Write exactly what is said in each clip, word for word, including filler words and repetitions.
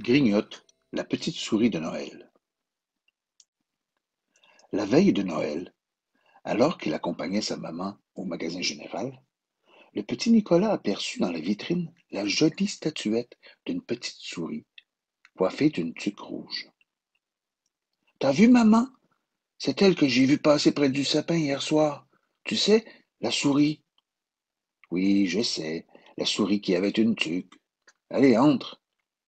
Grignotte, la petite souris de Noël. La veille de Noël, alors qu'il accompagnait sa maman au magasin général, le petit Nicolas aperçut dans la vitrine la jolie statuette d'une petite souris coiffée d'une tuque rouge. T'as vu, maman? C'est elle que j'ai vue passer près du sapin hier soir. Tu sais, la souris. Oui, je sais, la souris qui avait une tuque. Allez, entre.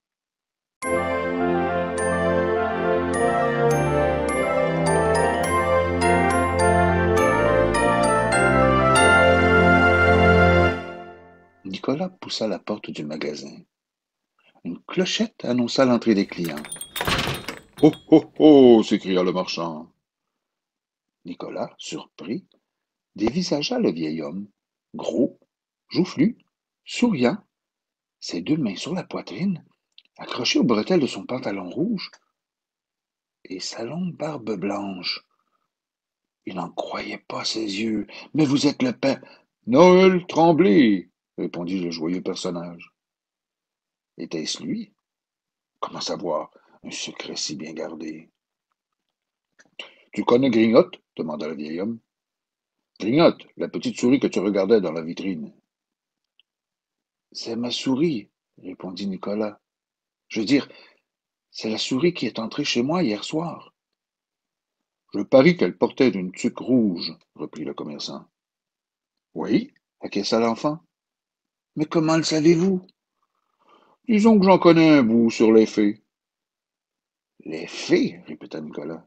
Nicolas poussa la porte du magasin. Une clochette annonça l'entrée des clients. Oh, oh, oh! S'écria le marchand. Nicolas, surpris, dévisagea le vieil homme, gros, joufflu, souriant, ses deux mains sur la poitrine, accrochées aux bretelles de son pantalon rouge, et sa longue barbe blanche. Il n'en croyait pas ses yeux. Mais vous êtes le père. Noël Tremblay, répondit le joyeux personnage. Était-ce lui? Comment savoir un secret si bien gardé? Tu connais Grignotte? Demanda le vieil homme. Grignotte, la petite souris que tu regardais dans la vitrine. C'est ma souris, répondit Nicolas. Je veux dire, c'est la souris qui est entrée chez moi hier soir. Je parie qu'elle portait une tuque rouge, reprit le commerçant. Oui, acquiesça l'enfant. Mais comment le savez-vous? Disons que j'en connais un bout sur les fées. Les fées? Répéta Nicolas.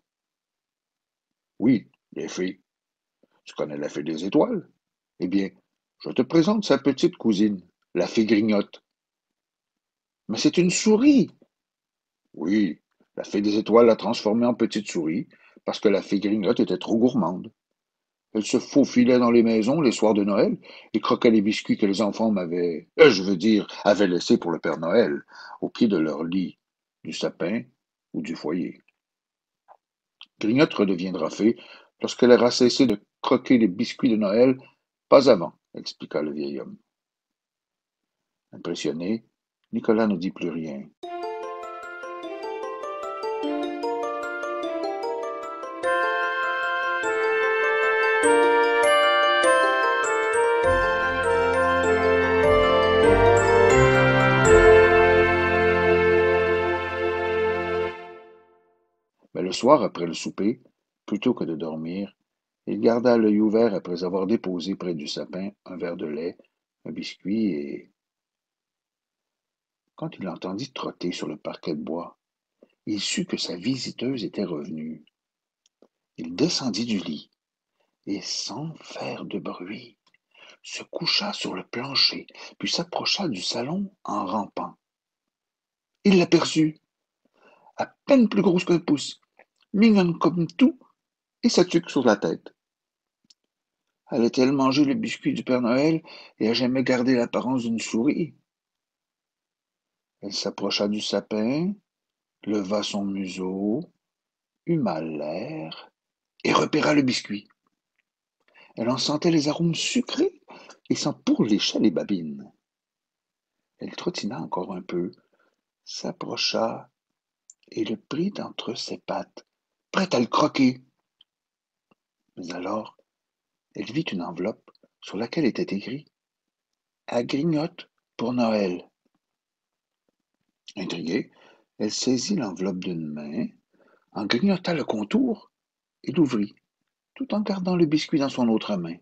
Oui, les fées. Tu connais la fée des étoiles? Eh bien, je te présente sa petite cousine, la fée Grignotte. Mais c'est une souris! Oui, la fée des étoiles l'a transformée en petite souris parce que la fée Grignotte était trop gourmande. Elle se faufilait dans les maisons les soirs de Noël et croquait les biscuits que les enfants m'avaient, euh, je veux dire, avaient laissés pour le Père Noël, au pied de leur lit, du sapin ou du foyer. Grignotte redeviendra fée lorsqu'elle aura cessé de croquer les biscuits de Noël, pas avant, expliqua le vieil homme. Impressionné, Nicolas ne dit plus rien. Mais le soir, après le souper, plutôt que de dormir, il garda l'œil ouvert après avoir déposé près du sapin un verre de lait, un biscuit et... Quand il entendit trotter sur le parquet de bois, il sut que sa visiteuse était revenue. Il descendit du lit et, sans faire de bruit, se coucha sur le plancher, puis s'approcha du salon en rampant. Il l'aperçut, à peine plus grosse qu'un pouce, mignonne comme tout, et sa tuque sur la tête. Allait-elle manger le biscuit du Père Noël et à jamais garder l'apparence d'une souris? Elle s'approcha du sapin, leva son museau, huma l'air et repéra le biscuit. Elle en sentait les arômes sucrés et s'en pourléchait les babines. Elle trottina encore un peu, s'approcha et le prit entre ses pattes, prête à le croquer. Mais alors, elle vit une enveloppe sur laquelle était écrit « À Grignotte pour Noël ». Intriguée, elle saisit l'enveloppe d'une main, en grignota le contour et l'ouvrit, tout en gardant le biscuit dans son autre main.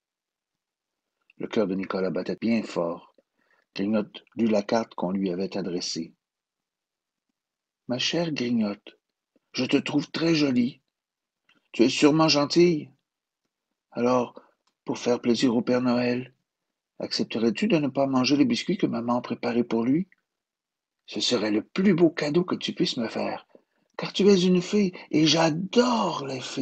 Le cœur de Nicolas battait bien fort. Grignotte lut la carte qu'on lui avait adressée. « Ma chère Grignotte, je te trouve très jolie. Tu es sûrement gentille. Alors, pour faire plaisir au Père Noël, accepterais-tu de ne pas manger les biscuits que maman a préparés pour lui? Ce serait le plus beau cadeau que tu puisses me faire, car tu es une fée et j'adore les fées. »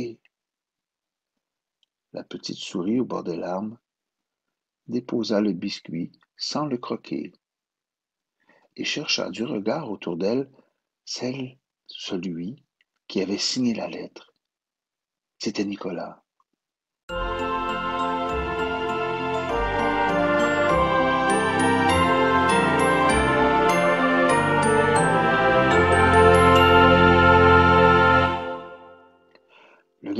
La petite souris, au bord des larmes, déposa le biscuit sans le croquer et chercha du regard autour d'elle celle, celui qui avait signé la lettre. C'était Nicolas.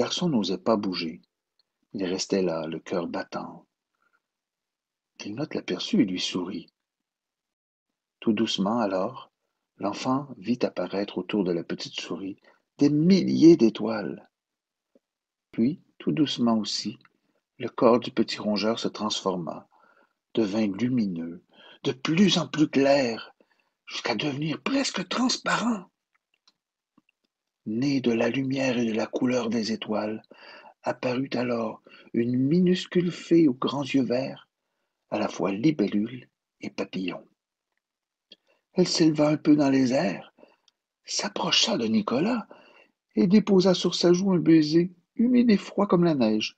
garçon n'osait pas bouger. Il restait là, le cœur battant. Grignotte l'aperçut et lui sourit. Tout doucement alors, l'enfant vit apparaître autour de la petite souris des milliers d'étoiles. Puis, tout doucement aussi, le corps du petit rongeur se transforma, devint lumineux, de plus en plus clair, jusqu'à devenir presque transparent. Né de la lumière et de la couleur des étoiles, apparut alors une minuscule fée aux grands yeux verts, à la fois libellule et papillon. Elle s'éleva un peu dans les airs, s'approcha de Nicolas et déposa sur sa joue un baiser humide et froid comme la neige.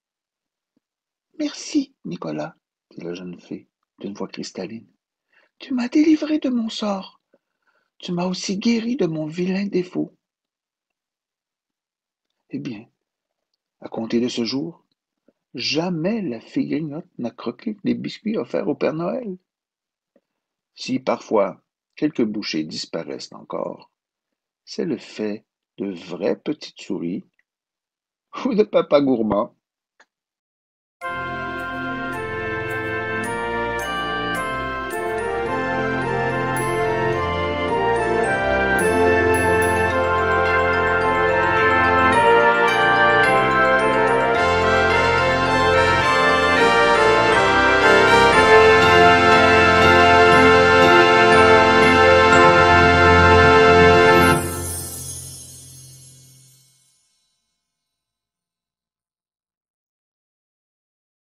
Merci, Nicolas, dit la jeune fée d'une voix cristalline. Tu m'as délivré de mon sort. Tu m'as aussi guéri de mon vilain défaut. Eh bien, à compter de ce jour, jamais la fée Grignotte n'a croqué les biscuits offerts au Père Noël. Si parfois quelques bouchées disparaissent encore, c'est le fait de vraies petites souris ou de papa gourmand.